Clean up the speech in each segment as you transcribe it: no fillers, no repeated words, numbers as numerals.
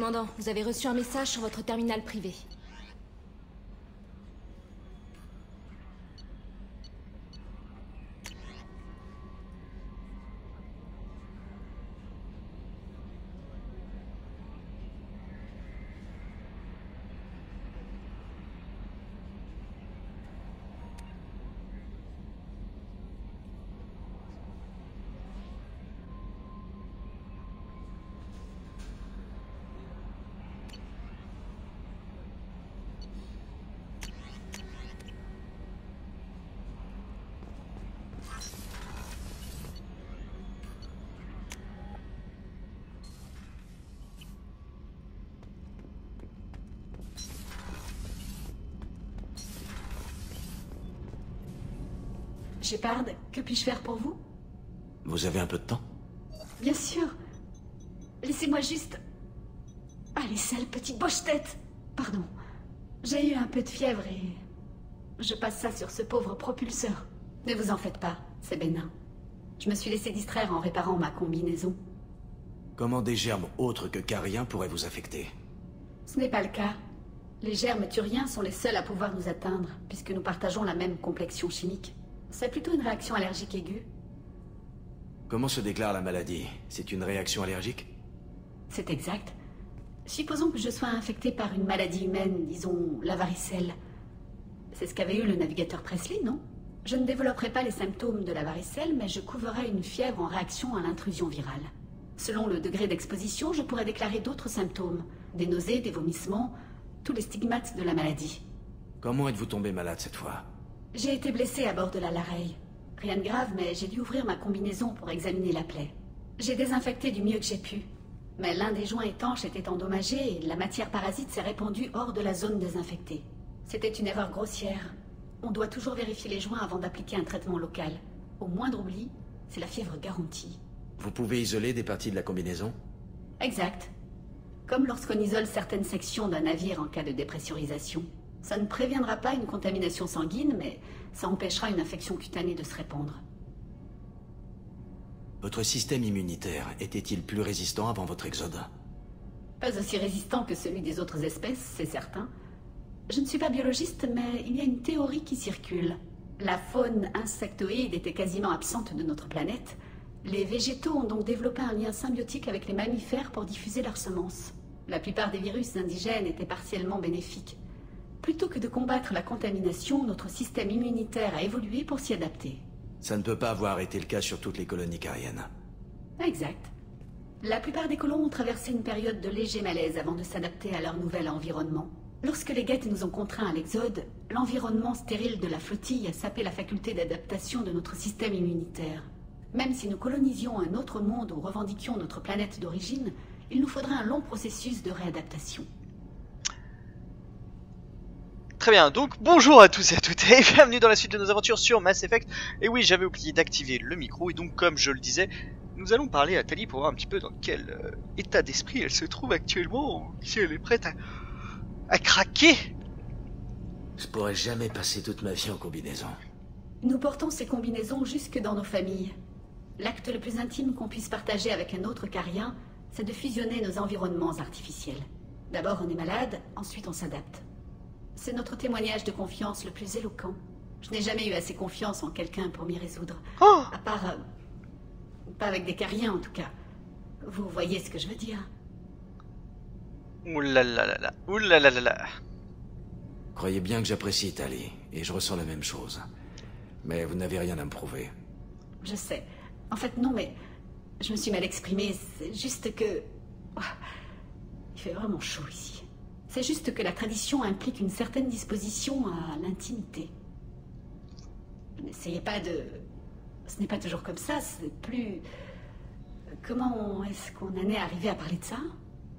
Commandant, vous avez reçu un message sur votre terminal privé. Shepard, que puis-je faire pour vous? Vous avez un peu de temps? Bien sûr. Laissez-moi juste... Allez, sale petite boche-tête. Pardon. J'ai eu un peu de fièvre et... je passe ça sur ce pauvre propulseur. Ne vous en faites pas, c'est bénin. Je me suis laissé distraire en réparant ma combinaison. Comment des germes autres que cariens pourraient vous affecter? Ce n'est pas le cas. Les germes turiens sont les seuls à pouvoir nous atteindre, puisque nous partageons la même complexion chimique. C'est plutôt une réaction allergique aiguë. Comment se déclare la maladie? C'est une réaction allergique? C'est exact. Supposons que je sois infecté par une maladie humaine, disons la varicelle. C'est ce qu'avait eu le navigateur Presley, non? Je ne développerai pas les symptômes de la varicelle, mais je couverai une fièvre en réaction à l'intrusion virale. Selon le degré d'exposition, je pourrais déclarer d'autres symptômes. Des nausées, des vomissements, tous les stigmates de la maladie. Comment êtes-vous tombé malade cette fois? J'ai été blessé à bord de la Lareille. Rien de grave, mais j'ai dû ouvrir ma combinaison pour examiner la plaie. J'ai désinfecté du mieux que j'ai pu. Mais l'un des joints étanches était endommagé et la matière parasite s'est répandue hors de la zone désinfectée. C'était une erreur grossière. On doit toujours vérifier les joints avant d'appliquer un traitement local. Au moindre oubli, c'est la fièvre garantie. Vous pouvez isoler des parties de la combinaison? Exact. Comme lorsqu'on isole certaines sections d'un navire en cas de dépressurisation. Ça ne préviendra pas une contamination sanguine, mais ça empêchera une infection cutanée de se répandre. Votre système immunitaire était-il plus résistant avant votre exode? Pas aussi résistant que celui des autres espèces, c'est certain. Je ne suis pas biologiste, mais il y a une théorie qui circule. La faune insectoïde était quasiment absente de notre planète. Les végétaux ont donc développé un lien symbiotique avec les mammifères pour diffuser leurs semences. La plupart des virus indigènes étaient partiellement bénéfiques. Plutôt que de combattre la contamination, notre système immunitaire a évolué pour s'y adapter. Ça ne peut pas avoir été le cas sur toutes les colonies cariennes. Exact. La plupart des colons ont traversé une période de léger malaise avant de s'adapter à leur nouvel environnement. Lorsque les guettes nous ont contraints à l'exode, l'environnement stérile de la flottille a sapé la faculté d'adaptation de notre système immunitaire. Même si nous colonisions un autre monde ou revendiquions notre planète d'origine, il nous faudrait un long processus de réadaptation. Très bien, donc bonjour à tous et à toutes et bienvenue dans la suite de nos aventures sur Mass Effect. Et oui, j'avais oublié d'activer le micro et donc comme je le disais, nous allons parler à Tali pour voir un petit peu dans quel état d'esprit elle se trouve actuellement, si elle est prête à craquer. Je pourrais jamais passer toute ma vie en combinaison. Nous portons ces combinaisons jusque dans nos familles. L'acte le plus intime qu'on puisse partager avec un autre carien, c'est de fusionner nos environnements artificiels. D'abord on est malade, ensuite on s'adapte. C'est notre témoignage de confiance le plus éloquent. Je n'ai jamais eu assez confiance en quelqu'un pour m'y résoudre. Oh, À part... pas avec des cariens en tout cas. Vous voyez ce que je veux dire? oulalalala, oulalalala. Croyez bien que j'apprécie Tali, et je ressens la même chose. Mais vous n'avez rien à me prouver. Je sais. En fait non, mais... je me suis mal exprimée. C'est juste que... oh, il fait vraiment chaud ici. C'est juste que la tradition implique une certaine disposition à l'intimité. N'essayez pas de... ce n'est pas toujours comme ça, c'est plus... Comment est-ce qu'on en est arrivé à parler de ça?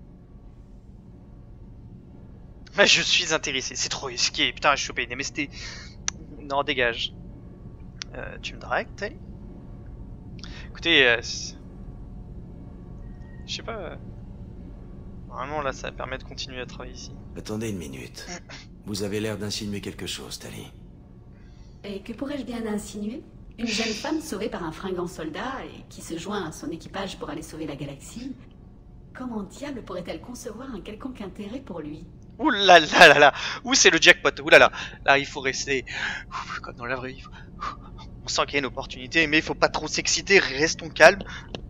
Bah, je suis intéressé, c'est trop risqué. Putain, je suis chopé une MST. Non, dégage. Tu me dragues, Tali? Écoutez, je sais pas... Vraiment là, ça permet de continuer à travailler ici. Attendez une minute. Vous avez l'air d'insinuer quelque chose, Tali. Et que pourrais-je bien insinuer? Une jeune femme sauvée par un fringant soldat et qui se joint à son équipage pour aller sauver la galaxie. Comment diable pourrait-elle concevoir un quelconque intérêt pour lui? Ouh là là là là. Ouh, c'est le jackpot. Ouh là là. Là, il faut rester comme dans la vraie vie. On sent qu'il y a une opportunité, mais il faut pas trop s'exciter. Restons calmes.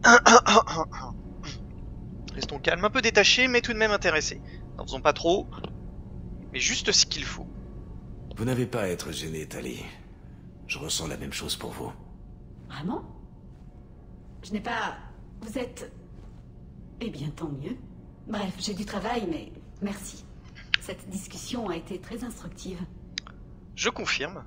Restons calmes, un peu détachés, mais tout de même intéressés. N'en faisons pas trop, mais juste ce qu'il faut. Vous n'avez pas à être gêné, Tali. Je ressens la même chose pour vous. Vraiment? Je n'ai pas... Vous êtes... Eh bien, tant mieux. Bref, j'ai du travail, mais merci. Cette discussion a été très instructive. Je confirme.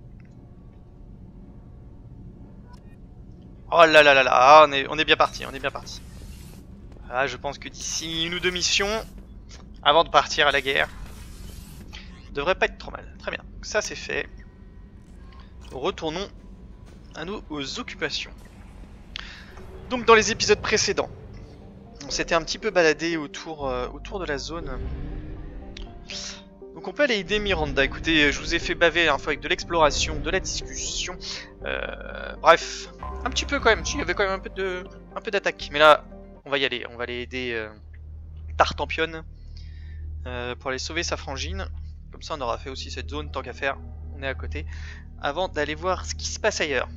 Oh là là là là, ah, on est bien parti, on est bien parti. Ah, je pense que d'ici 1 ou 2 missions, avant de partir à la guerre, devrait pas être trop mal. Très bien, donc ça c'est fait. Retournons à nos occupations. Donc dans les épisodes précédents, on s'était un petit peu baladé autour de la zone. Donc on peut aller aider Miranda. Écoutez, je vous ai fait baver la dernière fois avec de l'exploration, de la discussion. Bref, un petit peu quand même. Il y avait quand même un peu d'attaque. Mais là, on va y aller. On va aller aider Tartampion pour aller sauver sa frangine. Comme ça, on aura fait aussi cette zone tant qu'à faire. On est à côté. Avant d'aller voir ce qui se passe ailleurs.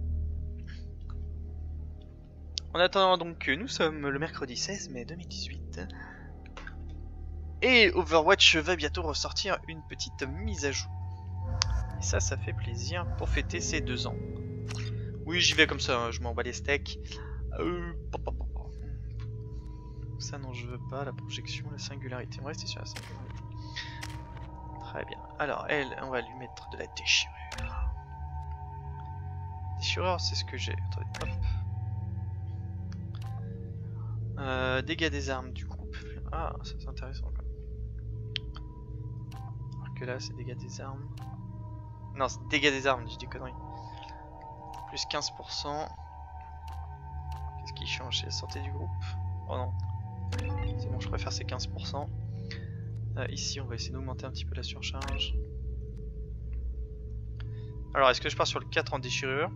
En attendant donc, nous sommes le mercredi 16 mai 2018. Et Overwatch va bientôt ressortir une petite mise à jour. Et ça fait plaisir pour fêter ses 2 ans. Oui, j'y vais comme ça, hein, je m'en bats les steaks. Ça non, je veux pas, la projection, la singularité. On va rester sur la singularité. Très bien. Alors, elle, on va lui mettre de la déchirure. Déchirure, c'est ce que j'ai. Attendez, hop. Dégâts des armes du groupe. Ah, ça c'est intéressant. Alors que là, c'est dégâts des armes. Non, c'est dégâts des armes, je dis des conneries. Plus 15%. Qu'est-ce qui change? C'est la santé du groupe? Oh non. C'est bon, je préfère ces 15%. Ici, on va essayer d'augmenter un petit peu la surcharge. Alors, est-ce que je pars sur le 4 en déchirure?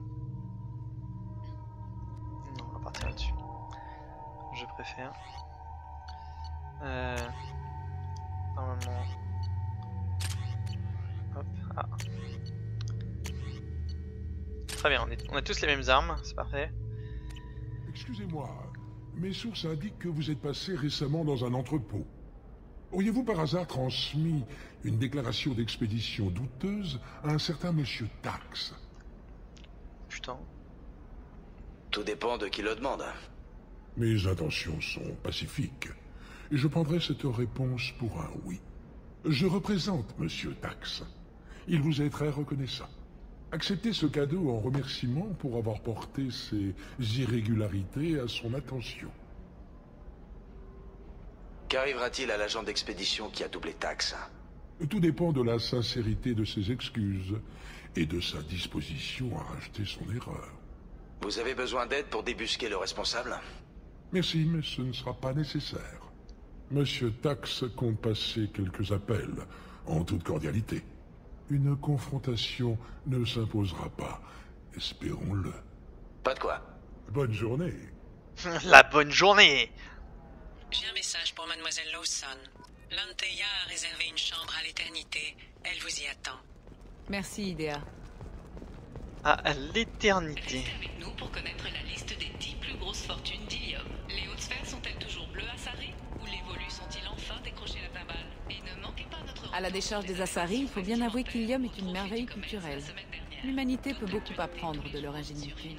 Non, on va partir là-dessus. Je préfère. Normalement. Hop, ah. Très bien, on a tous les mêmes armes, c'est parfait. Excusez-moi, mes sources indiquent que vous êtes passé récemment dans un entrepôt. Auriez-vous par hasard transmis une déclaration d'expédition douteuse à un certain monsieur Tax? Putain. Tout dépend de qui le demande. Mes intentions sont pacifiques, et je prendrai cette réponse pour un oui. Je représente monsieur Tax. Il vous est très reconnaissant. Acceptez ce cadeau en remerciement pour avoir porté ces irrégularités à son attention. Qu'arrivera-t-il à l'agent d'expédition qui a doublé Tax? Tout dépend de la sincérité de ses excuses et de sa disposition à racheter son erreur. Vous avez besoin d'aide pour débusquer le responsable? Merci, mais ce ne sera pas nécessaire. Monsieur Tax compte passer quelques appels, en toute cordialité. Une confrontation ne s'imposera pas, espérons-le. Pas de quoi. Bonne journée. La bonne journée. J'ai un message pour Mademoiselle Lawson. Lanteia a réservé une chambre à l'éternité. Elle vous y attend. Merci, Idea. À l'éternité. Restez avec nous pour connaître la liste des 10 plus grosses fortunes d'Ilium. Les hautes sphères sont-elles toujours bleues à Sari? Ou les volus sont-ils enfin décroché la timbale? Et ne manquez pas notre... À la décharge des Asari, il faut bien avouer qu'Ilium est une merveille culturelle. L'humanité peut beaucoup apprendre de leur ingéniosité.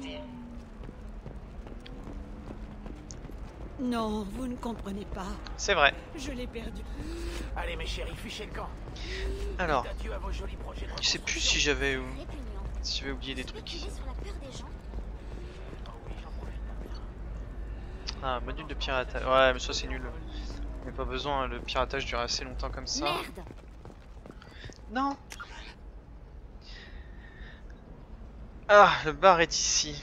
Non, vous ne comprenez pas. C'est vrai. Je l'ai perdu. Allez mes chéris, fichez le camp. Alors, Adieu à vos jolis projets de je sais plus si j'avais oublié des trucs. Ah, module de piratage. Ouais, mais ça c'est nul. On n'a pas besoin, le piratage dure assez longtemps comme ça. Merde. Non. Ah, le bar est ici.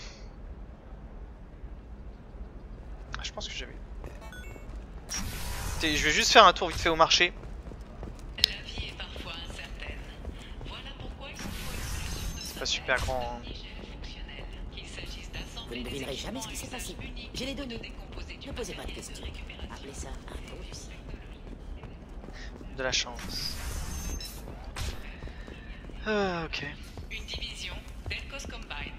Ah, je pense que j'avais... Écoutez, je vais juste faire un tour vite fait au marché. La vie est parfois incertaine. Voilà pourquoi il faut exclure de C'est pas super grand. Hein. fonctionnel. Qu'il s'agisse Vous ne devinerez jamais ce qui s'est passé. J'ai les données. Ne posez pas de questions. Appelez ça un bon psy. De la chance. Ok. Une division Delcos Combine.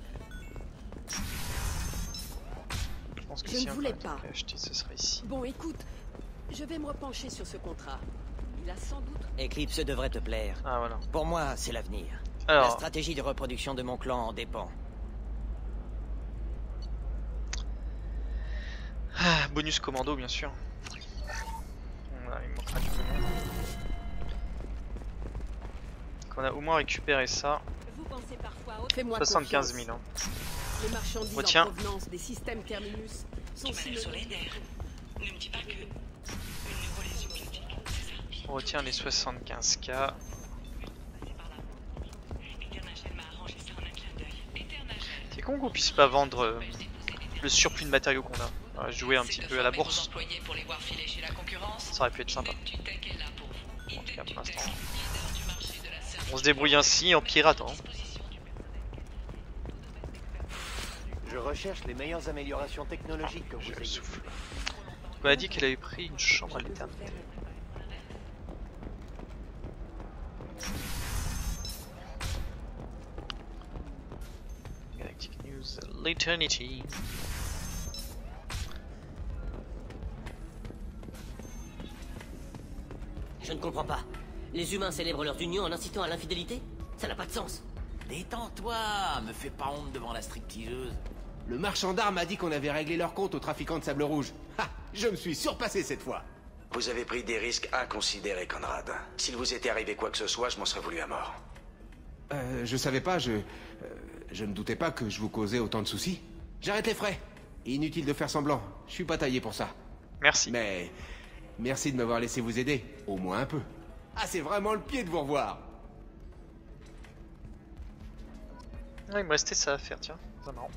Je pense que Je si ne on voulais peut pas. acheter, ce serait ici. Bon, écoute, je vais me repencher sur ce contrat. Il a sans doute... Eclipse devrait te plaire. Ah voilà. Pour moi, c'est l'avenir. La Alors, stratégie de reproduction de mon clan en dépend. bonus commando bien sûr. Voilà, il manquera du moment. Donc on a au moins récupéré ça. Vous pensez parfois... Fais-moi 75 000 confiance. hein. Les marchandises Retiens. en provenance des systèmes Terminus sont Tu m'as sur les nerfs. Ne me dis pas que... Une neurolésion multiple, c'est ça? On retient les 75K. Eternagel m'a arrangé ça en un clin d'œil. Eternagel. C'est con qu'on puisse pas vendre le surplus de matériaux qu'on a. On va jouer un petit peu à la bourse. Employés pour les voir filer chez la concurrence. Ça aurait pu être sympa. Identutech est là pour vous. En tout cas pour l'instant. Leader du marché de la service. On se débrouille ainsi en piratant. Je recherche les meilleures améliorations technologiques que vous J'ai le ayez. souffle. On a dit qu'elle avait pris une chambre à l'éternité. Galactic News, l'Eternity. Je ne comprends pas. Les humains célèbrent leur union en incitant à l'infidélité? Ça n'a pas de sens. Détends-toi, me fais pas honte devant la stripteaseuse. Le marchand d'armes a dit qu'on avait réglé leur compte aux trafiquants de sable rouge. Ha! Je me suis surpassé cette fois. Vous avez pris des risques inconsidérés, Conrad. S'il vous était arrivé quoi que ce soit, je m'en serais voulu à mort. Je savais pas, je ne doutais pas que je vous causais autant de soucis. J'arrête les frais. Inutile de faire semblant, je suis pas taillé pour ça. Merci. Mais merci de m'avoir laissé vous aider, au moins un peu. Ah, c'est vraiment le pied de vous revoir. Ah, il me restait ça à faire, tiens. C'est marrant.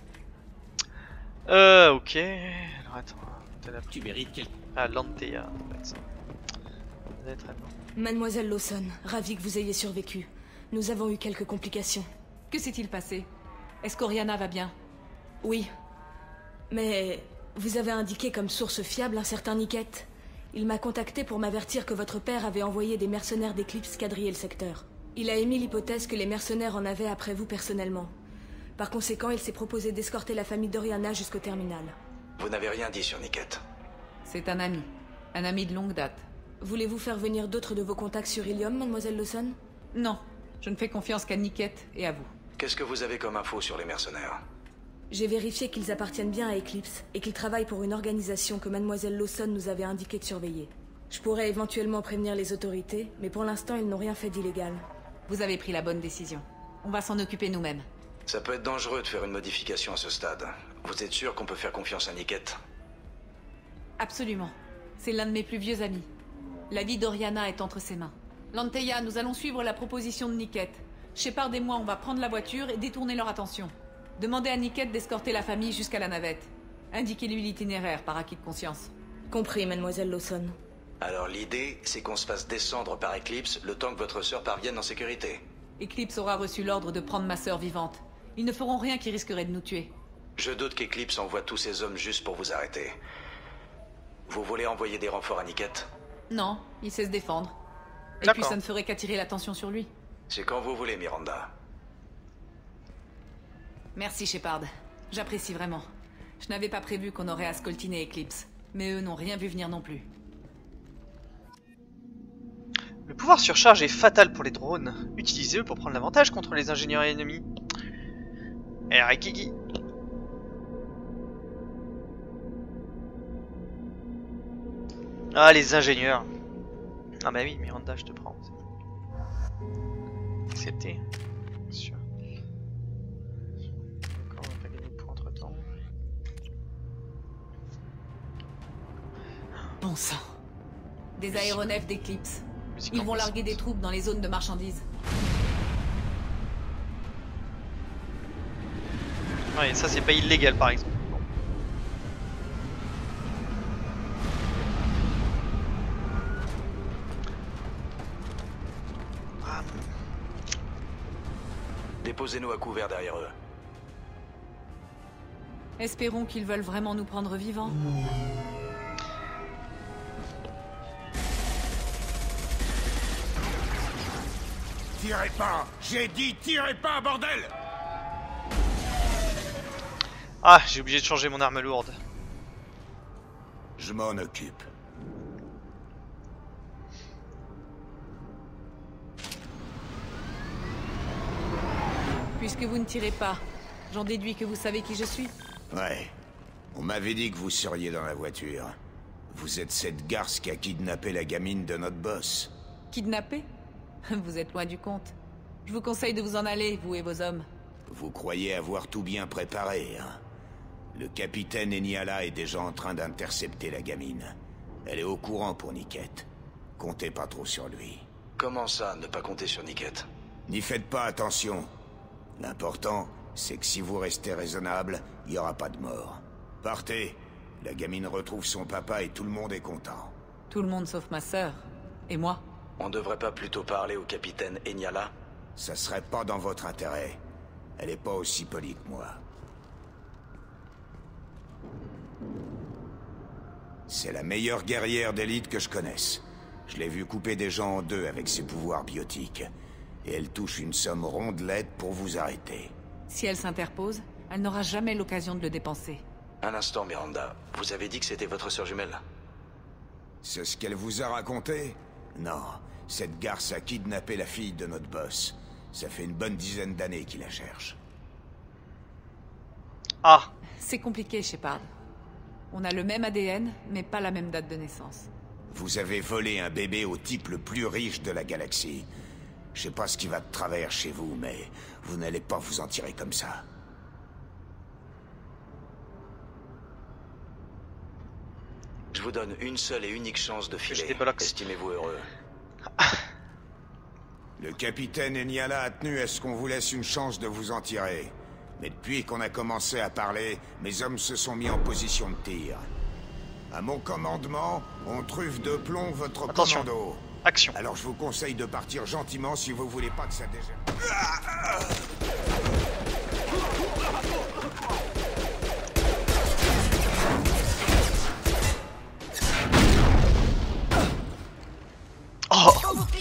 Ok. Alors attends. Tu mérites quel... Ah, Lantea, en fait, ça. Ça doit être très bon. Mademoiselle Lawson, ravie que vous ayez survécu. Nous avons eu quelques complications. Que s'est-il passé? Est-ce qu'Oriana va bien? Oui. Mais vous avez indiqué comme source fiable un certain Niket. Il m'a contacté pour m'avertir que votre père avait envoyé des mercenaires d'Eclipse quadriller le secteur. Il a émis l'hypothèse que les mercenaires en avaient après vous personnellement. Par conséquent, il s'est proposé d'escorter la famille d'Oriana jusqu'au terminal. Vous n'avez rien dit sur Niket. C'est un ami de longue date. Voulez-vous faire venir d'autres de vos contacts sur Ilium, mademoiselle Lawson? Non, je ne fais confiance qu'à Niket et à vous. Qu'est-ce que vous avez comme info sur les mercenaires? J'ai vérifié qu'ils appartiennent bien à Eclipse et qu'ils travaillent pour une organisation que mademoiselle Lawson nous avait indiqué de surveiller. Je pourrais éventuellement prévenir les autorités, mais pour l'instant, ils n'ont rien fait d'illégal. Vous avez pris la bonne décision. On va s'en occuper nous-mêmes. Ça peut être dangereux de faire une modification à ce stade. Vous êtes sûr qu'on peut faire confiance à Niket? Absolument. C'est l'un de mes plus vieux amis. La vie d'Oriana est entre ses mains. Lantea, nous allons suivre la proposition de Niket. Shepard et moi, on va prendre la voiture et détourner leur attention. Demandez à Niket d'escorter la famille jusqu'à la navette. Indiquez-lui l'itinéraire par acquis de conscience. Compris, mademoiselle Lawson. Alors l'idée, c'est qu'on se fasse descendre par Eclipse le temps que votre sœur parvienne en sécurité. Eclipse aura reçu l'ordre de prendre ma sœur vivante. Ils ne feront rien qui risquerait de nous tuer. Je doute qu'Eclipse envoie tous ses hommes juste pour vous arrêter. Vous voulez envoyer des renforts à Niket? Non, il sait se défendre. Et puis ça ne ferait qu'attirer l'attention sur lui. C'est quand vous voulez, Miranda. Merci, Shepard. J'apprécie vraiment. Je n'avais pas prévu qu'on aurait à scoltiner Eclipse. Mais eux n'ont rien vu venir non plus. Le pouvoir surcharge est fatal pour les drones. Utilisez-le pour prendre l'avantage contre les ingénieurs ennemis. Kiki. Ah, les ingénieurs. Ah bah oui, Miranda, je te prends. Accepté. Bien sûr. D'accord, on va pas gagner de points entre temps. Bon sang. Des aéronefs d'Eclipse. Ils vont larguer des troupes dans les zones de marchandises. Ouais, ça c'est pas illégal par exemple. Bon. Ah. Déposez-nous à couvert derrière eux. Espérons qu'ils veulent vraiment nous prendre vivants. Tirez pas! J'ai dit tirez pas, bordel! Ah, j'ai oublié de changer mon arme lourde. Je m'en occupe. Puisque vous ne tirez pas, j'en déduis que vous savez qui je suis. Ouais. On m'avait dit que vous seriez dans la voiture. Vous êtes cette garce qui a kidnappé la gamine de notre boss. Kidnappé? Vous êtes loin du compte. Je vous conseille de vous en aller, vous et vos hommes. Vous croyez avoir tout bien préparé, hein? Le capitaine Eniala est déjà en train d'intercepter la gamine. Elle est au courant pour Niket. Comptez pas trop sur lui. Comment ça, ne pas compter sur Niket? N'y faites pas attention. L'important, c'est que si vous restez raisonnable, il n'y aura pas de mort. Partez. La gamine retrouve son papa et tout le monde est content. Tout le monde sauf ma sœur. Et moi. On devrait pas plutôt parler au capitaine Eniala? Ça serait pas dans votre intérêt. Elle est pas aussi polie que moi. C'est la meilleure guerrière d'élite que je connaisse. Je l'ai vue couper des gens en deux avec ses pouvoirs biotiques. Et elle touche une somme rondelette pour vous arrêter. Si elle s'interpose, elle n'aura jamais l'occasion de le dépenser. Un instant, Miranda. Vous avez dit que c'était votre sœur jumelle? C'est ce qu'elle vous a raconté? Non. Cette garce a kidnappé la fille de notre boss. Ça fait une bonne dizaine d'années qu'il la cherche. Ah! C'est compliqué, Shepard. On a le même ADN, mais pas la même date de naissance. Vous avez volé un bébé au type le plus riche de la galaxie. Je sais pas ce qui va de travers chez vous, mais vous n'allez pas vous en tirer comme ça. Je vous donne une seule et unique chance de filer. Estimez-vous heureux. Le capitaine Eniala a tenu à ce qu'on vous laisse une chance de vous en tirer. Mais depuis qu'on a commencé à parler, mes hommes se sont mis en position de tir. À mon commandement, on truffe de plomb votre commando. Action. Alors je vous conseille de partir gentiment si vous voulez pas que ça dégénère. Oh!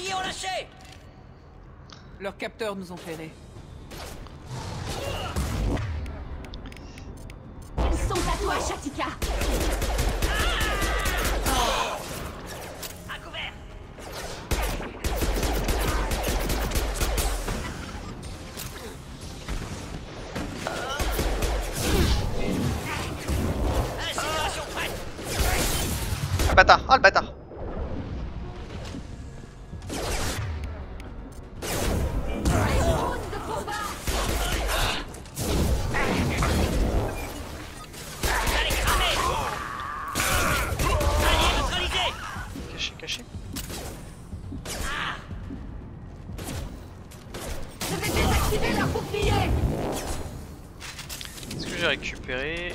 Leurs capteurs nous ont ferrés. Ils sont à toi, Shatika. À couvert. Incinération prête. Ah, le bâtard! Ah, le bâtard! Caché. Je vais désactiver leur bouclier. Est-ce que j'ai récupéré?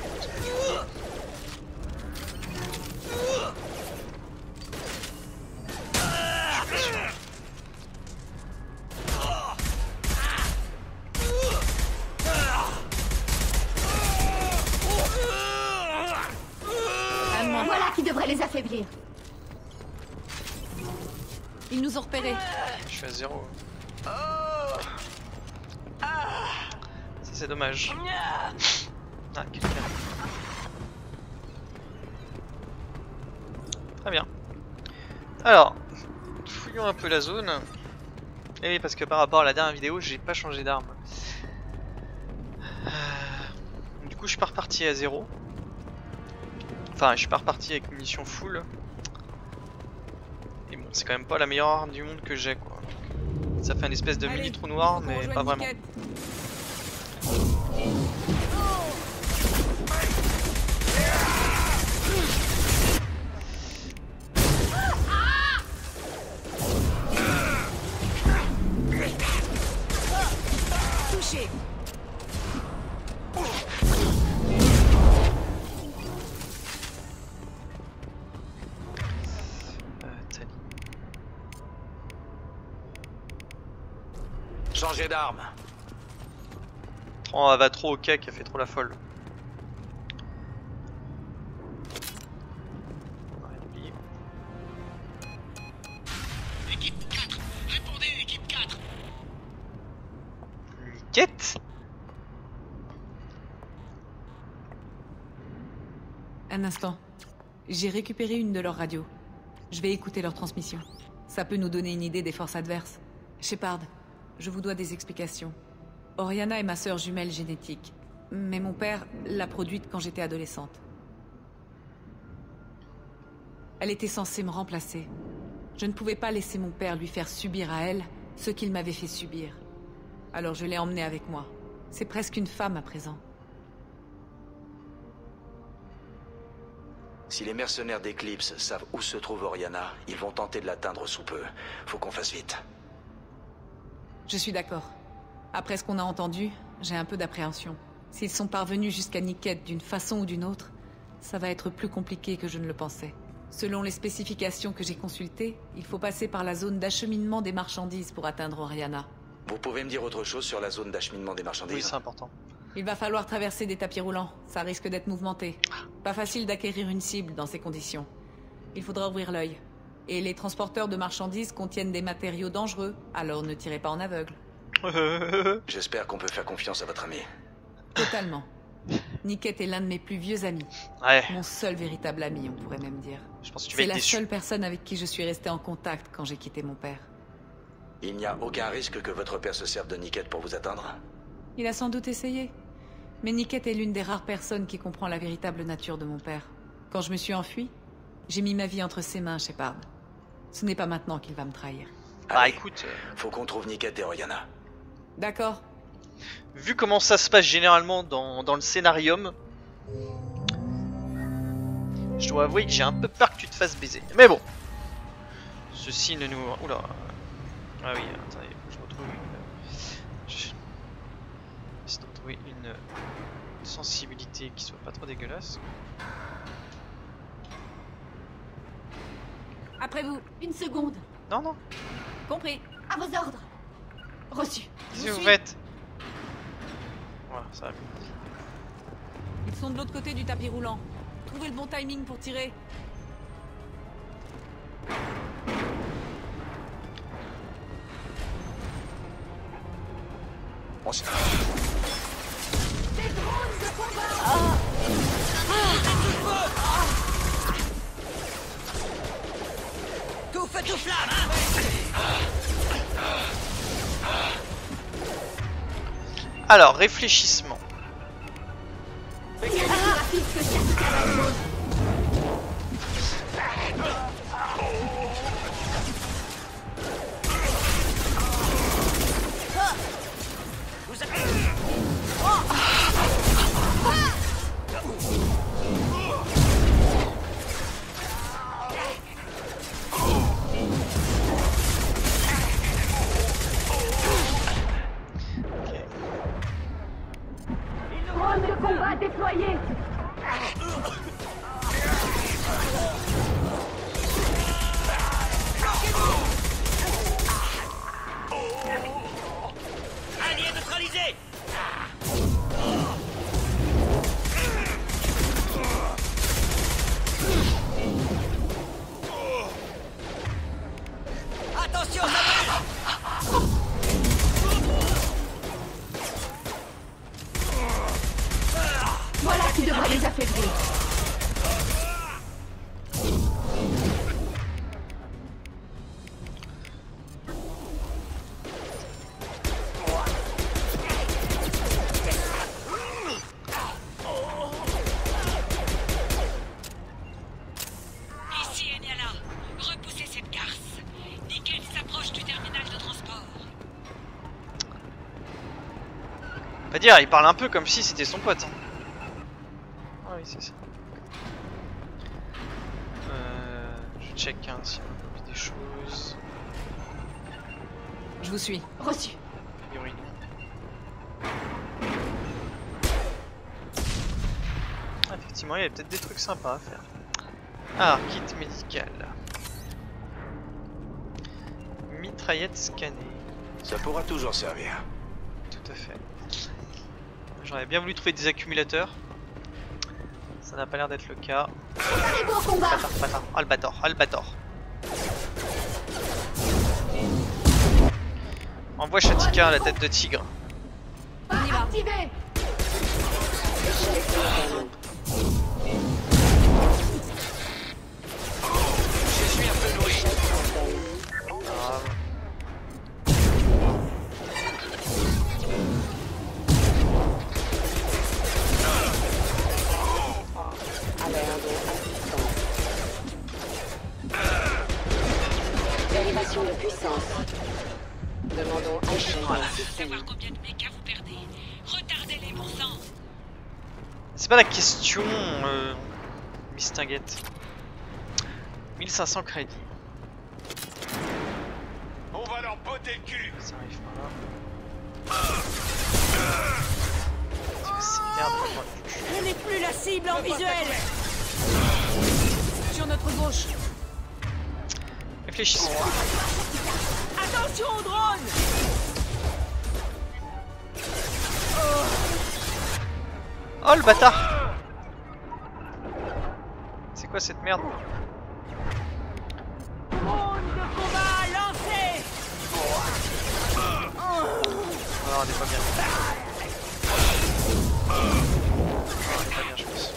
Voilà qui devrait les affaiblir. Ils nous ont repérés. Je suis à 0. Ça, c'est dommage. Ah, quel calme. Très bien. Alors, fouillons un peu la zone. Et oui, parce que par rapport à la dernière vidéo, j'ai pas changé d'arme. Du coup, je suis pas reparti à 0. Enfin, je suis pas reparti avec munitions full. Et bon, c'est quand même pas la meilleure arme du monde que j'ai, quoi. Donc, ça fait une espèce de mini trou noir, mais pas vraiment. Touché. Changez d'arme. Oh, elle va trop au quai qui a fait trop la folle. Un instant. J'ai récupéré une de leurs radios. Je vais écouter leur transmission. Ça peut nous donner une idée des forces adverses. Shepard, je vous dois des explications. Oriana est ma sœur jumelle génétique. Mais mon père l'a produite quand j'étais adolescente. Elle était censée me remplacer. Je ne pouvais pas laisser mon père lui faire subir à elle ce qu'il m'avait fait subir. Alors je l'ai emmenée avec moi. C'est presque une femme à présent. Si les mercenaires d'Eclipse savent où se trouve Oriana, ils vont tenter de l'atteindre sous peu. Faut qu'on fasse vite. Je suis d'accord. Après ce qu'on a entendu, j'ai un peu d'appréhension. S'ils sont parvenus jusqu'à Niket d'une façon ou d'une autre, ça va être plus compliqué que je ne le pensais. Selon les spécifications que j'ai consultées, il faut passer par la zone d'acheminement des marchandises pour atteindre Oriana. Vous pouvez me dire autre chose sur la zone d'acheminement des marchandises? Oui, c'est important. Il va falloir traverser des tapis roulants. Ça risque d'être mouvementé. Pas facile d'acquérir une cible dans ces conditions. Il faudra ouvrir l'œil. Et les transporteurs de marchandises contiennent des matériaux dangereux, alors ne tirez pas en aveugle. J'espère qu'on peut faire confiance à votre ami. Totalement. Niket est l'un de mes plus vieux amis. Ouais. Mon seul véritable ami, on pourrait même dire. Je pense que tu vas être déçu. C'est la seule personne avec qui je suis resté en contact quand j'ai quitté mon père. Il n'y a aucun risque que votre père se serve de Niket pour vous atteindre? Il a sans doute essayé. Mais Niket est l'une des rares personnes qui comprend la véritable nature de mon père. Quand je me suis enfui, j'ai mis ma vie entre ses mains, Shepard. Ce n'est pas maintenant qu'il va me trahir. Bah écoute... Faut qu'on trouve Niket et Oriana. D'accord. Vu comment ça se passe généralement dans le scénarium, je dois avouer que j'ai un peu peur que tu te fasses baiser. Mais bon. Ceci ne nous... Oula. Ah oui, attendez, je retrouve j'essaie de trouver une sensibilité qui soit pas trop dégueulasse. Après vous, une seconde. Non, non. Compris. À vos ordres. Reçu. Qu'est-ce que vous faites? Voilà, ça va mieux. Ils sont de l'autre côté du tapis roulant. Trouvez le bon timing pour tirer. On se... Des drones de combat. Tout feu, tout flamme, hein. Alors, réfléchissement. Drone de combat déployé. Allié neutralisé. Attention, ça brûle. Voilà qui devrait les affaiblir. Ici Eniala, repoussez cette garce. Niket s'approche du terminal de transport. Pas dire, il parle un peu comme si c'était son pote. Hein. Ah oui, c'est ça. Je check hein, si on a des choses. Je vous suis. Reçu. A priori, non. Ah, effectivement, il y a peut-être des trucs sympas à faire. Ah, kit médical. Mitraillette scannée. Ça pourra toujours servir. Tout à fait. J'aurais bien voulu trouver des accumulateurs. Ça n'a pas l'air d'être le cas. Préparez-vous au combat. Bâtard, Albator, Albator. Envoie Shatika à la tête de tigre. Activé. savoir combien de mechas vous perdez. Retardez-les, bon sang. C'est pas la question, Miss Tinguette. 1500 crédits. On va leur botter le cul. Ça arrive par là. C'est merde, Je n'ai plus la cible en visuel. Sur notre gauche. Réfléchissons. Attention au drone. Oh le bâtard! C'est quoi cette merde? Drone de combat lancé. Non, on est pas bien. On est pas bien, je pense.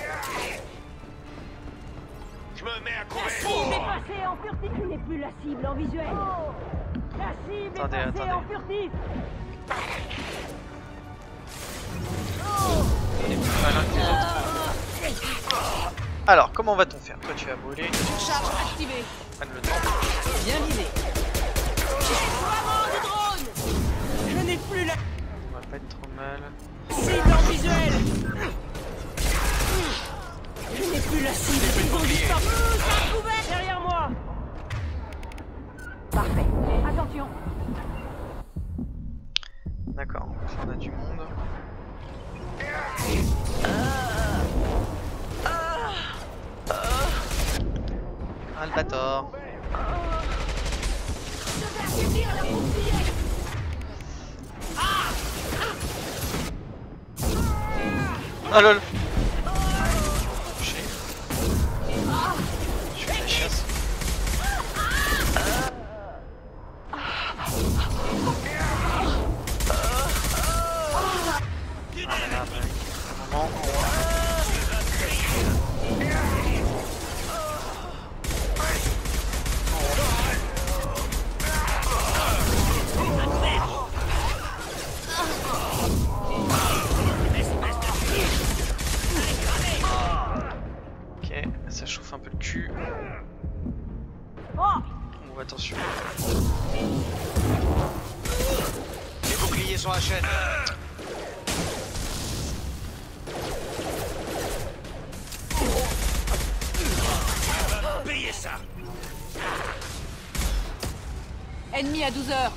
Je me mets à La courir. cible est passée en furtif. Je n'ai plus la cible en visuel. La cible est passée en furtif. Il est plus malin que les autres. Alors, comment va-t-on faire? Toi, tu as brûlé. Charge activée. Prenne le temps. Bien visé. Déploiement du drone. Je n'ai plus la On va pas être trop mal. cible en visuel. Je n'ai plus la cible. Ils ont disparu. Ça couvert derrière moi. Parfait. Attention. D'accord, on a du monde. Albator. Ah lol. Je fais la chasse. Ok, ça chauffe un peu le cul. Oh, attention. Les boucliers sur la chaîne. Payez ça. Ennemi à 12 heures.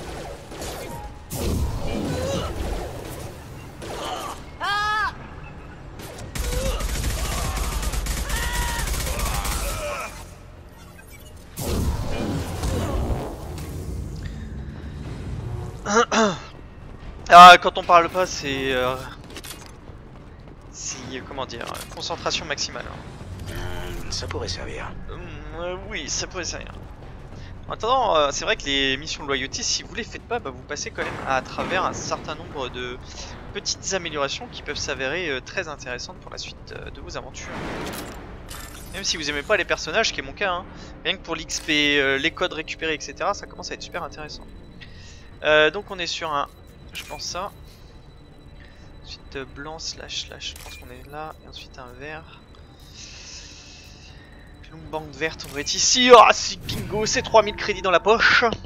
Ah, quand on parle pas, c'est comment dire, concentration maximale. Ça pourrait servir. Oui, ça pourrait servir. En attendant, c'est vrai que les missions de loyauté, si vous les faites pas, bah, vous passez quand même à travers un certain nombre de petites améliorations qui peuvent s'avérer très intéressantes pour la suite de vos aventures. Même si vous aimez pas les personnages, ce qui est mon cas, hein, rien que pour l'XP, les codes récupérés, etc., ça commence à être super intéressant. Donc on est sur un, je pense ça. Ensuite blanc slash, je pense qu'on est là, et ensuite un vert. Longue bande verte, on doit être ici. Oh, c'est bingo, c'est 3000 crédits dans la poche. Ok,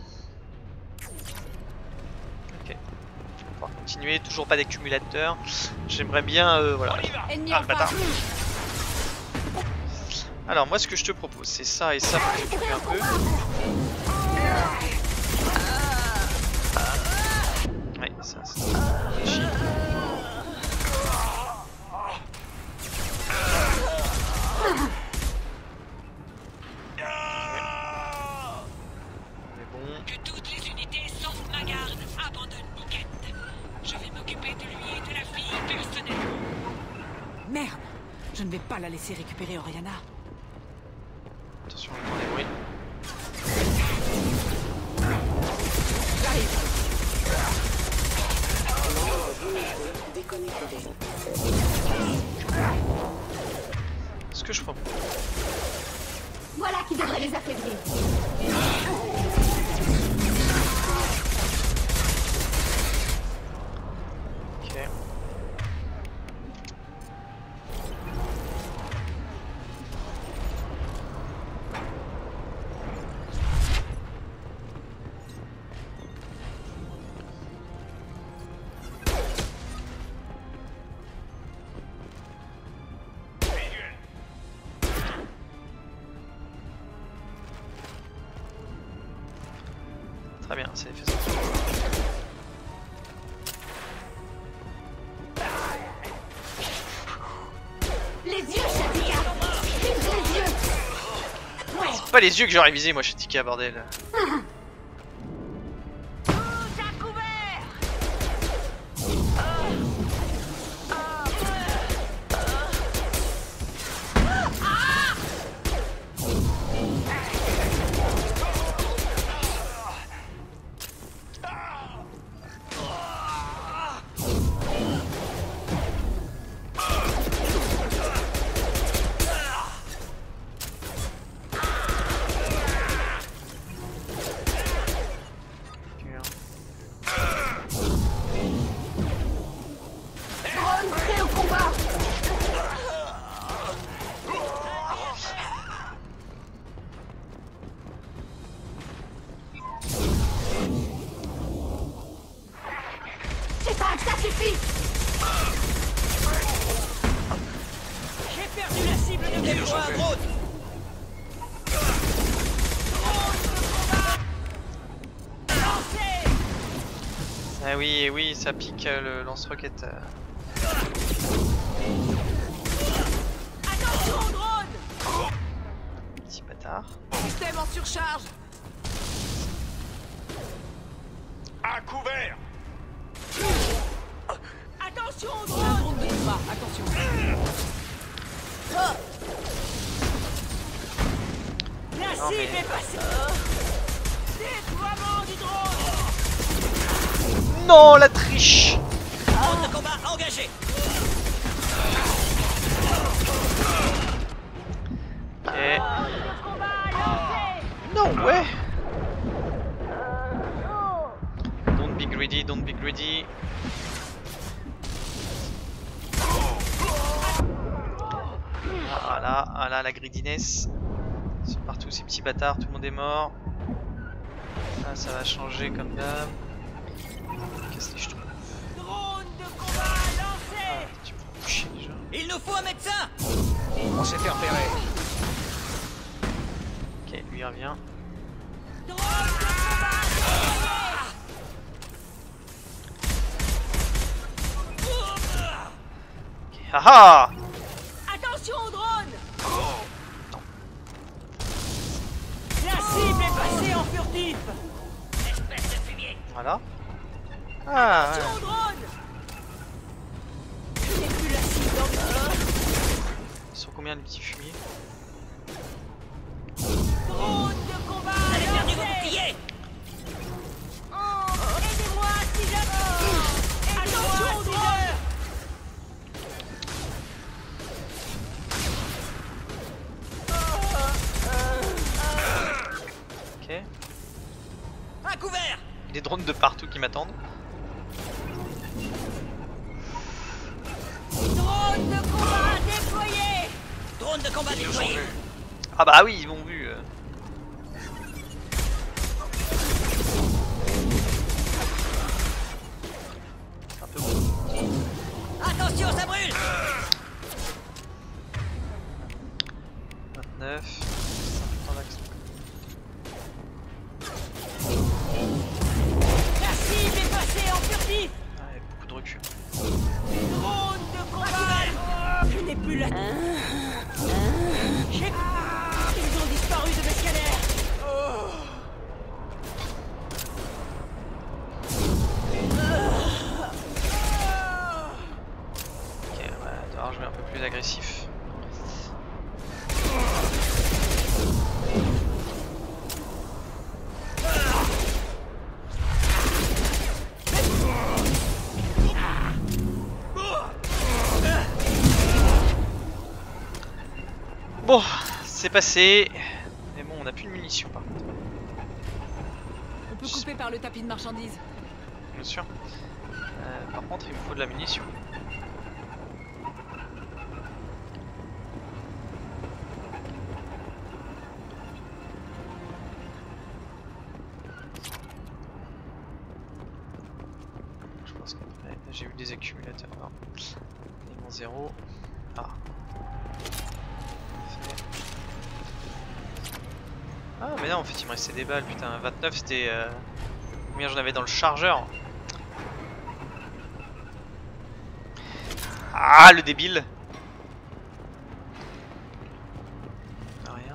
on va pouvoir continuer, toujours pas d'accumulateur. J'aimerais bien, voilà. Ah, le bâtard. Alors moi ce que je te propose, c'est ça et ça pour t'occuper un peu. Ouais, ça c'est chiant. Que toutes les unités, sauf ma garde, abandonnent Niket. Je vais m'occuper de lui et de la fille personnellement. Merde. Je ne vais pas la laisser récupérer Oriana. Attention, on entend des bruits. Ce que je propose. Voilà qui devrait les affaiblir. Ok. Très bien, c'est fait ça. Les yeux, Shatika. Les yeux. Ouais. C'est pas les yeux que j'aurais visé, moi, Shatika, bordel. Ça suffit. J'ai perdu la cible de mes drone. Ah oui, oui, ça pique le lance-roquette. Attention au drone. Petit bâtard. Système en surcharge. À couvert. Attention au Un drone. drone de combat, attention. La cible est passée. Déploiement du drone. Non, la triche. Drone de combat engagé. Ok. Non, ouais. Don't be greedy, don't be greedy. Voilà, voilà la greediness. Ils sont partout ces petits bâtards, tout le monde est mort. Ah, ça va changer comme d'hab. Qu'est-ce que je trouve? Drone de combat lancé. Tu peux me coucher déjà. Il nous faut un médecin. On s'est fait repérer. Ok, lui il revient. Drone de combat Ok, haha. attention au drone. La cible est passée en furtif. Espèce de fumier. Voilà. Ah, Attention au drone. Je n'ai plus la cible en ils sont combien les petits fumiers? drone de combat. Vous avez perdu vos boucliers. Aidez-moi, Steven. Attention au drone. Ok. À couvert. Des drones de partout qui m'attendent. Drone de combat déployé. Drone de combat déployé. Ah bah oui, ils m'ont vu. Un peu bon. Attention, ça brûle. 29. Dans l'axe. La cible est passée en furtif. Ah, il y a beaucoup de recul. Drone de combat. Je n'ai plus la... Ils ont disparu de mes scanners. Ok, ouais, devoir jouer un peu plus agressif. Bon, c'est passé. Mais bon, on n'a plus de munitions par contre. On peut couper par le tapis de marchandises. Bien sûr. Par contre, il me faut de la munition. Je pense que j'ai eu des accumulateurs. Non. Élément 0. Ah. Ah mais non, en fait il me restait des balles, putain, 29 c'était Combien j'en avais dans le chargeur? Ah, le débile! Rien.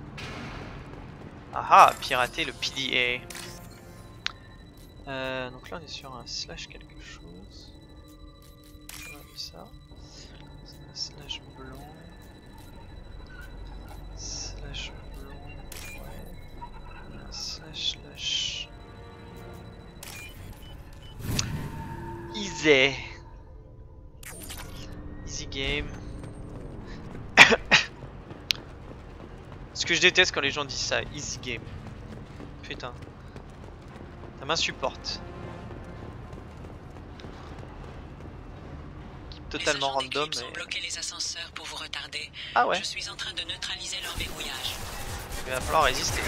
Ah ah, pirater le PDA. Donc là on est sur un slash quelque chose. On a vu ça. Un slash blanc. Slash blanc. Ouais. Un slash slash. Easy. Easy game. Ce que je déteste quand les gens disent ça, easy game. Putain. Ça m'insupporte. Totalement random. Mais... ont bloqué les ascenseurs pour vous retarder. Ah ouais. Je suis en train de neutraliser leur verrouillage. Il va falloir résister.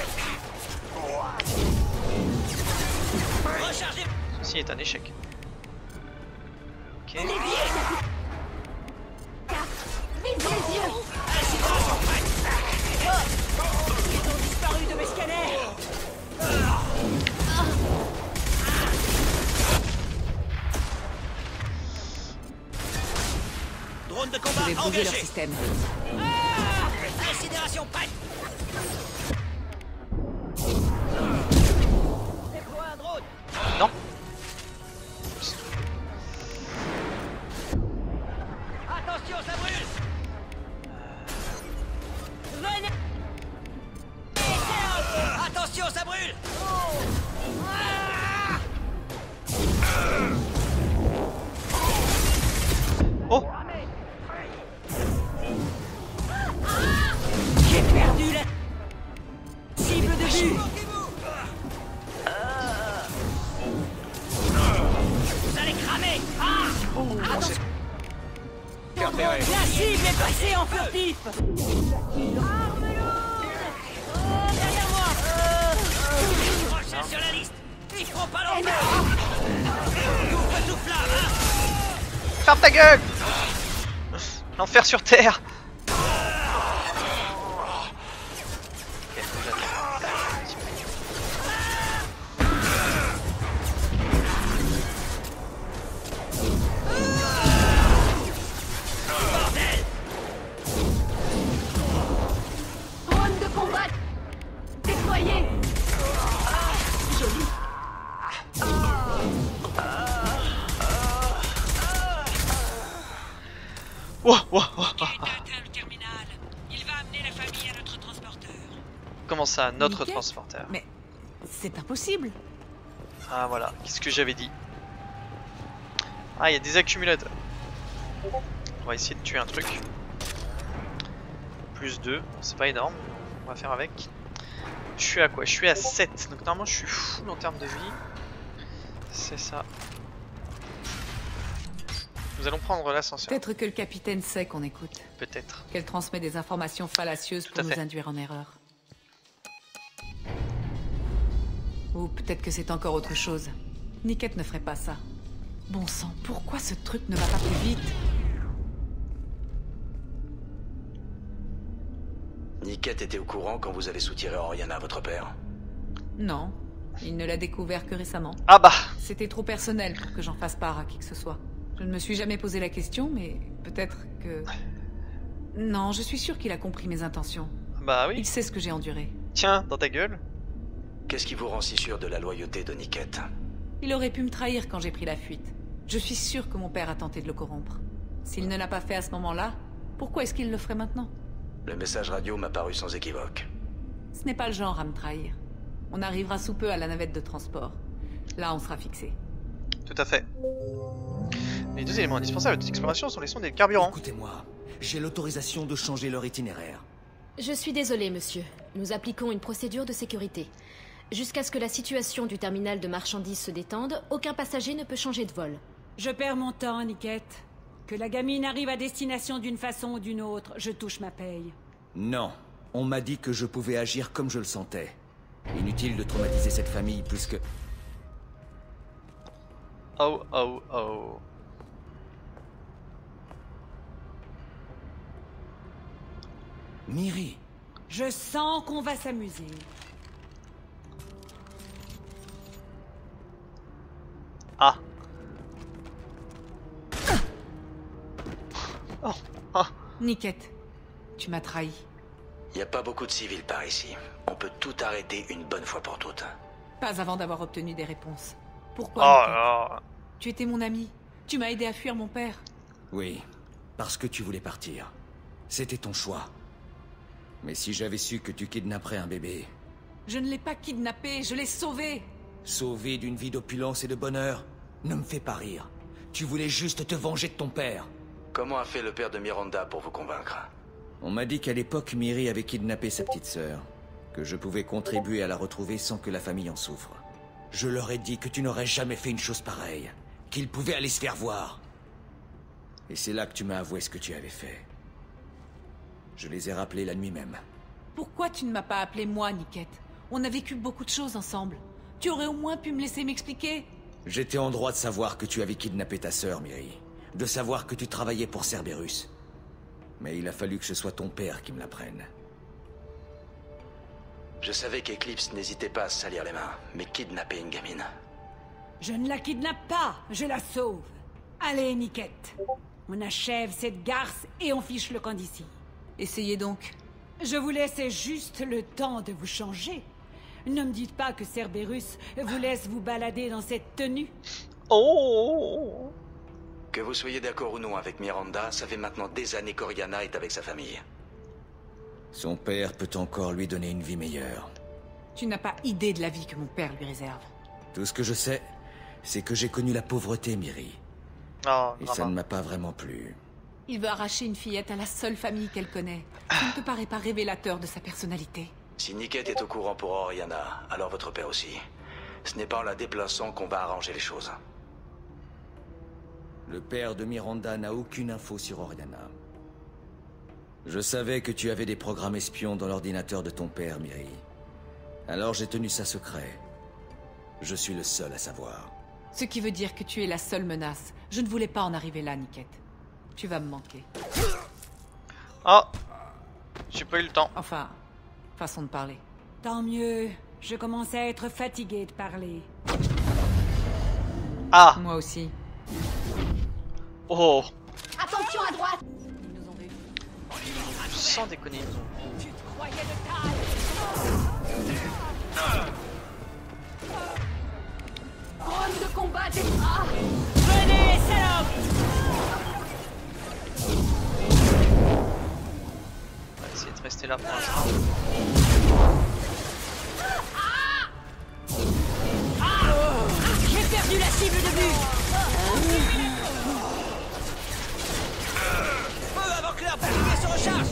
Ceci est un échec. Ok. Ils ont disparu de mes scanners. Drone de combat Je vais brouiller leur engagé. système. Incinération prête. Déploie un drone. Non. Attention, ça brûle. Venez. Attention, ça brûle. Oh. J'ai perdu la cible de vue. Vous allez cramer. Attention. La cible est passée en furtif. Arme lourde. Derrière moi. Prochain sur la liste. Ils feront pas longtemps. Coupe tout flamme, hein. Ferme ta gueule. L'enfer sur terre. Drone de combat déployé. Joli. Wow, wow, wow. Le terminal. Il va amener la famille à notre transporteur. Comment ça, notre Nickel. transporteur? Mais c'est impossible. Ah voilà, qu'est-ce que j'avais dit? Ah, il y a des accumulateurs. On va essayer de tuer un truc. Plus 2, c'est pas énorme. On va faire avec. Je suis à quoi? Je suis à 7. Donc normalement je suis full en termes de vie. C'est ça. Nous allons prendre l'ascenseur. Peut-être que le capitaine sait qu'on écoute. Peut-être. Qu'elle transmet des informations fallacieuses Tout pour à nous fait. induire en erreur. Ou peut-être que c'est encore autre chose. Niket ne ferait pas ça. Bon sang, pourquoi ce truc ne va pas plus vite? Niket était au courant quand vous avez soutiré Oriana, votre père? Non, il ne l'a découvert que récemment. Ah bah. C'était trop personnel pour que j'en fasse part à qui que ce soit. Je ne me suis jamais posé la question, mais peut-être que... Non, je suis sûre qu'il a compris mes intentions. Bah oui. Il sait ce que j'ai enduré. Tiens, dans ta gueule. Qu'est-ce qui vous rend si sûr de la loyauté de Niket? Il aurait pu me trahir quand j'ai pris la fuite. Je suis sûre que mon père a tenté de le corrompre. S'il ne l'a pas fait à ce moment-là, pourquoi est-ce qu'il le ferait maintenant? Le message radio m'a paru sans équivoque. Ce n'est pas le genre à me trahir. On arrivera sous peu à la navette de transport. Là, on sera fixé. Tout à fait. Les deux éléments indispensables de cette exploration sont les sondes et le carburant. Écoutez-moi, j'ai l'autorisation de changer leur itinéraire. Je suis désolé, monsieur. Nous appliquons une procédure de sécurité. Jusqu'à ce que la situation du terminal de marchandises se détende, aucun passager ne peut changer de vol. Je perds mon temps, Niket. Que la gamine arrive à destination d'une façon ou d'une autre, je touche ma paye. Non, on m'a dit que je pouvais agir comme je le sentais. Inutile de traumatiser cette famille plus que... Oh, oh, oh. Miri. Je sens qu'on va s'amuser. Niket, tu m'as trahi. Y a pas beaucoup de civils par ici. On peut tout arrêter une bonne fois pour toutes. Pas avant d'avoir obtenu des réponses. Pourquoi Niket? Tu étais mon ami. Tu m'as aidé à fuir mon père. Oui, parce que tu voulais partir. C'était ton choix. Mais si j'avais su que tu kidnapperais un bébé... Je ne l'ai pas kidnappé, je l'ai sauvé. Sauvé d'une vie d'opulence et de bonheur? Ne me fais pas rire. Tu voulais juste te venger de ton père. Comment a fait le père de Miranda pour vous convaincre? On m'a dit qu'à l'époque, Miri avait kidnappé sa petite sœur. Que je pouvais contribuer à la retrouver sans que la famille en souffre. Je leur ai dit que tu n'aurais jamais fait une chose pareille. Qu'ils pouvaient aller se faire voir. Et c'est là que tu m'as avoué ce que tu avais fait. Je les ai rappelés la nuit même. Pourquoi tu ne m'as pas appelé moi, Niket? On a vécu beaucoup de choses ensemble. Tu aurais au moins pu me laisser m'expliquer. J'étais en droit de savoir que tu avais kidnappé ta sœur, Miri. De savoir que tu travaillais pour Cerberus. Mais il a fallu que ce soit ton père qui me l'apprenne. Je savais qu'Eclipse n'hésitait pas à se salir les mains, mais kidnapper une gamine... Je ne la kidnappe pas, je la sauve. Allez, Niket. On achève cette garce et on fiche le camp d'ici. Essayez donc. Je vous laisse juste le temps de vous changer. Ne me dites pas que Cerberus vous laisse vous balader dans cette tenue. Oh! Que vous soyez d'accord ou non avec Miranda, ça fait maintenant des années qu'Oriana est avec sa famille. Son père peut encore lui donner une vie meilleure. Tu n'as pas idée de la vie que mon père lui réserve. Tout ce que je sais, c'est que j'ai connu la pauvreté, Miri. Et ça ne m'a pas vraiment plu. Il veut arracher une fillette à la seule famille qu'elle connaît. Ça ne te paraît pas révélateur de sa personnalité? Si Niket est au courant pour Oriana, alors votre père aussi. Ce n'est pas en la déplaçant qu'on va arranger les choses. Le père de Miranda n'a aucune info sur Oriana. Je savais que tu avais des programmes espions dans l'ordinateur de ton père, Miri. Alors j'ai tenu ça secret. Je suis le seul à savoir. Ce qui veut dire que tu es la seule menace. Je ne voulais pas en arriver là, Niket. Tu vas me manquer. Oh! J'ai pas eu le temps. Enfin, façon de parler. Tant mieux. Je commence à être fatiguée de parler. Ah! Moi aussi. Oh! Attention à droite! Sans déconner. Tu te croyais de taille! Drone de combat des... Ah! Venez, salope! On va essayer de rester là pour l'instant. J'ai perdu la cible de vue! Feu avant que leur bouclier se recharge!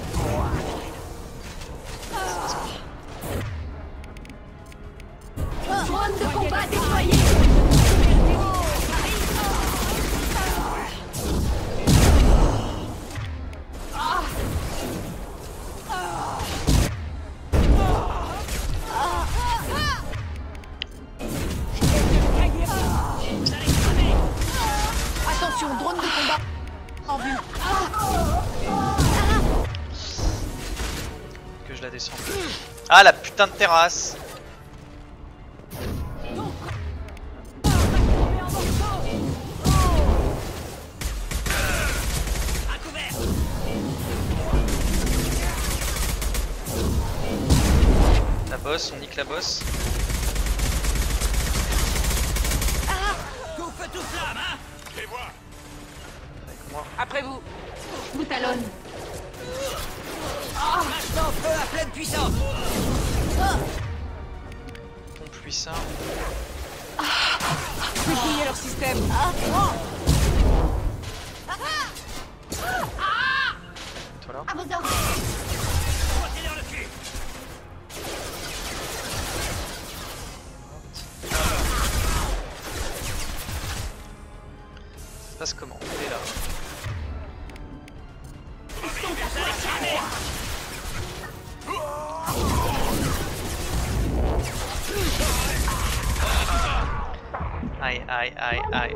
Drone de combat déployé! Attention, drone de combat en vue. Que je la descende. Ah, la putain de terrasse! La bosse, on nique la bosse. Coup feu tout flamme, hein? Les vois. Avec moi. Après vous. Je vous talonne. Maintenant, feu à pleine puissance. Pompe puissant. Dépouiller leur système. Toi là. À vos ordres. Portez-leur le cul. Ça se passe comment? On est là. Aïe aïe aïe aïe.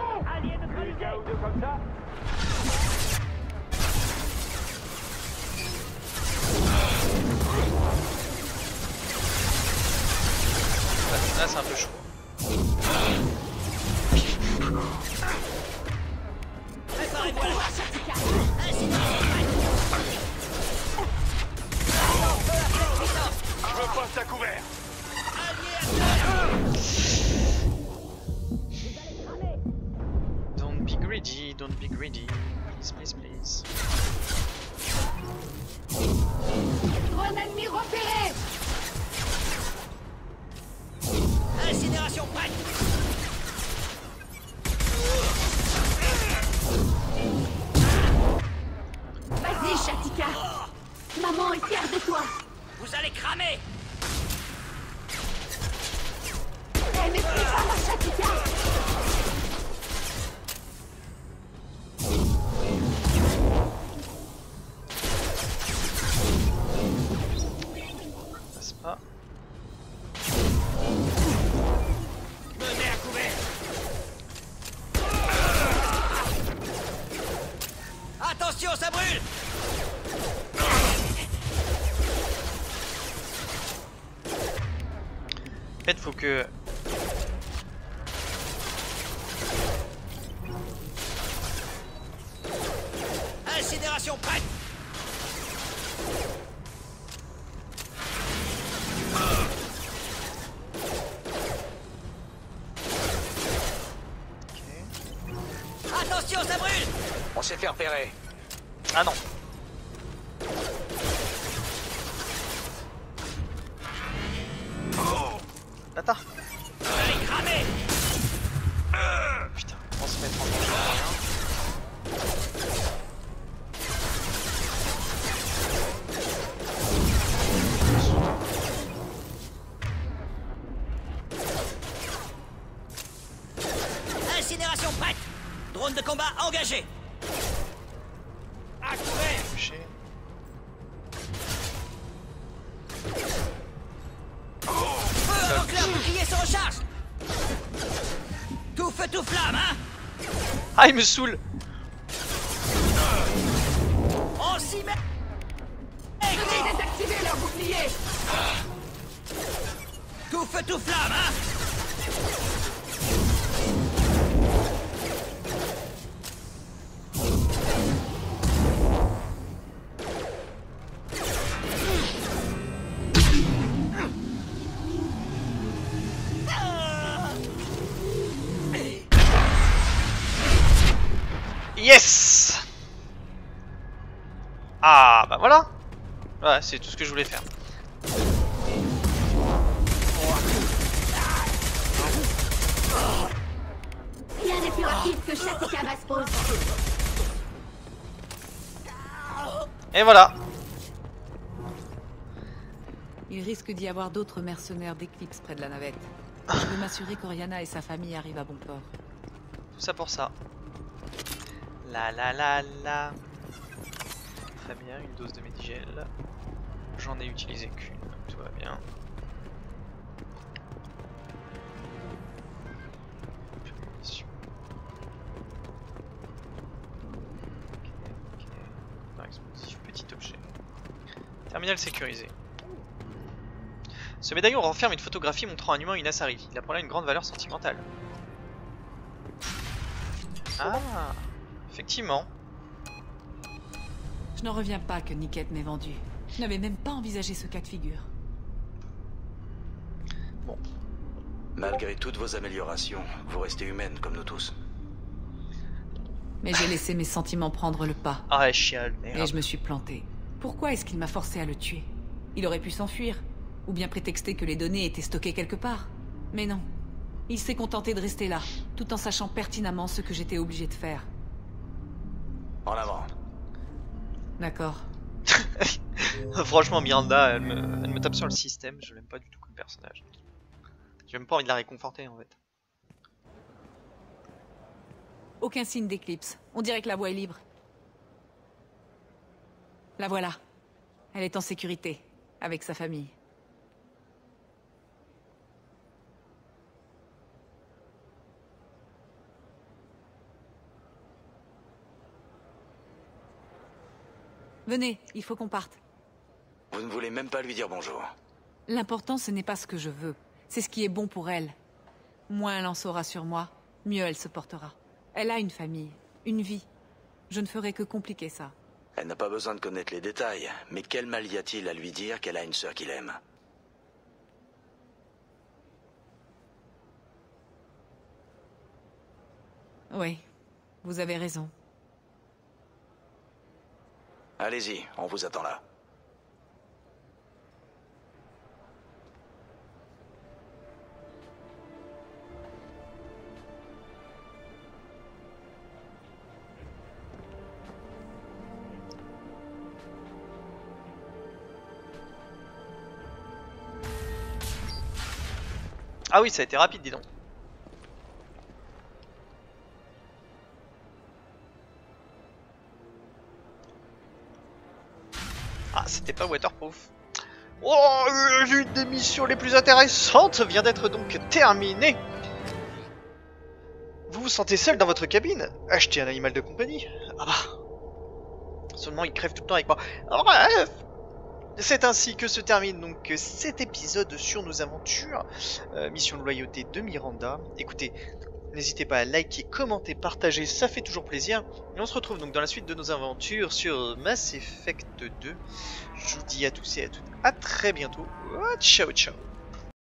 Là c'est un peu chaud. Préparez-vous à la Shatika. Maman est fière de toi. Vous allez cramer. Eh, mais c'est pas ma Shatika. Passe pas. Menez à couvert. Attention, ça brûle. En fait, faut que... Incinération prête. Attention, ça brûle. On s'est fait repérer. Ah non. Attends. Allez, cramer. Putain, on va se mettre en danger. Incinération prête. Drone de combat engagé. À couvert. Touché. Feu avant que leur bouclier se recharge. Tout feu, tout flamme, hein. Ah, il me saoule. On s'y met. Venez désactiver leur bouclier. Tout feu, tout flamme, hein. Yes. Ah, bah voilà. Ouais, c'est tout ce que je voulais faire. Rien n'est plus rapide que Shatika Vaspose. Et voilà. Il risque d'y avoir d'autres mercenaires d'Eclipse près de la navette. Je veux m'assurer qu'Oriana et sa famille arrivent à bon port. Tout ça pour ça. La la la la. Très bien, une dose de Medigel. J'en ai utilisé qu'une, tout va bien. Ok. Non, explosif, petit objet. Terminal sécurisé. Ce médaillon renferme une photographie montrant un humain et une Asari. Il a pour là une grande valeur sentimentale. Ah, effectivement. Je n'en reviens pas que Niket m'ait vendu. Je n'avais même pas envisagé ce cas de figure. Bon. Malgré toutes vos améliorations, vous restez humaine comme nous tous. Mais j'ai laissé mes sentiments prendre le pas. Ah, chial, Et merde. je me suis plantée. Pourquoi est-ce qu'il m'a forcé à le tuer? Il aurait pu s'enfuir. Ou bien prétexter que les données étaient stockées quelque part. Mais non. Il s'est contenté de rester là, tout en sachant pertinemment ce que j'étais obligé de faire. En avant. D'accord. Franchement, Miranda, elle me tape sur le système. Je l'aime pas du tout comme personnage. J'ai même pas envie de la réconforter en fait. Aucun signe d'éclipse. On dirait que la voie est libre. La voilà. Elle est en sécurité, avec sa famille. Venez, il faut qu'on parte. Vous ne voulez même pas lui dire bonjour. L'important, ce n'est pas ce que je veux. C'est ce qui est bon pour elle. Moins elle en saura sur moi, mieux elle se portera. Elle a une famille, une vie. Je ne ferai que compliquer ça. Elle n'a pas besoin de connaître les détails, mais quel mal y a-t-il à lui dire qu'elle a une sœur qu'il aime? Oui, vous avez raison. Allez-y, on vous attend là. Ah oui, ça a été rapide, dis donc. Ah, c'était pas waterproof. Oh, l'une des missions les plus intéressantes vient d'être donc terminée. Vous vous sentez seul dans votre cabine? Achetez un animal de compagnie. Ah bah. Seulement il crève tout le temps avec moi. Bref. C'est ainsi que se termine donc cet épisode sur nos aventures. Mission de loyauté de Miranda. Écoutez, n'hésitez pas à liker, commenter, partager, ça fait toujours plaisir. Et on se retrouve donc dans la suite de nos aventures sur Mass Effect 2. Je vous dis à tous et à toutes à très bientôt. Ciao ciao.